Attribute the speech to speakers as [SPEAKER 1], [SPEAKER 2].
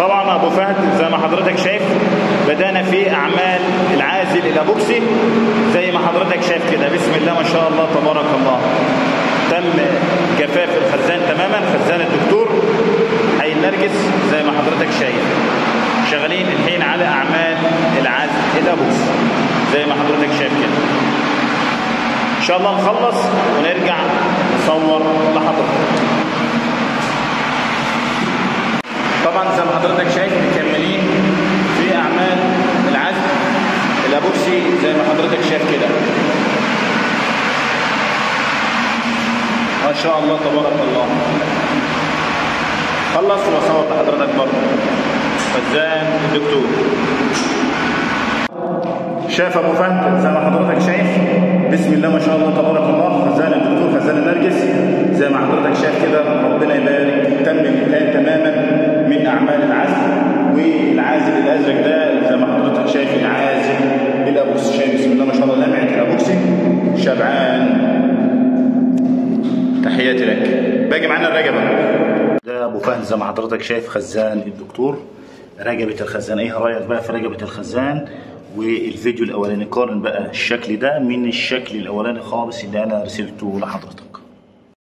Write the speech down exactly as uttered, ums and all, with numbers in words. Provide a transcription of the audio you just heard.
[SPEAKER 1] طبعا ابو فهد زي ما حضرتك شايف بدأنا في اعمال العازل الابوكسي زي ما حضرتك شايف كده. بسم الله ما شاء الله تبارك الله. تم جفاف الخزان تماما، خزان الدكتور حي النرجس زي ما حضرتك شايف. شغالين الحين على اعمال العزل الابوكسي زي ما حضرتك شايف كده. ان شاء الله نخلص ونرجع نصور لحضرتك. طبعا زي ما حضرتك شايف مكملين في اعمال العزل الابوكسي زي ما حضرتك شايف كده. ما شاء الله تبارك الله. خلص واصور لحضرتك برضه خزان الدكتور. شايف ابو فهد زي ما حضرتك شايف. بسم الله ما شاء الله تبارك الله. خزان الدكتور خزان النرجس زي ما حضرتك شايف كده. ربنا يبارك. تم الانتهاء تماما من اعمال العزل، والعازل الازرق ده زي ما حضرتك شايف العازل الابوكسي. شايف بسم الله ما شاء الله لمعه الابوكسي. شبعان تحياتي لك. باقي معانا الرقبه. ده ابو فهد زي ما حضرتك شايف خزان الدكتور. رقبه الخزان، ايه رايك بقى في رقبه الخزان والفيديو الاولاني؟ قارن بقى الشكل ده من الشكل الاولاني خالص اللي انا رسلته لحضرتك.